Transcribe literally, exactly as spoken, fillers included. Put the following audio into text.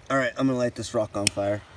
All right, I'm gonna light this rock on fire.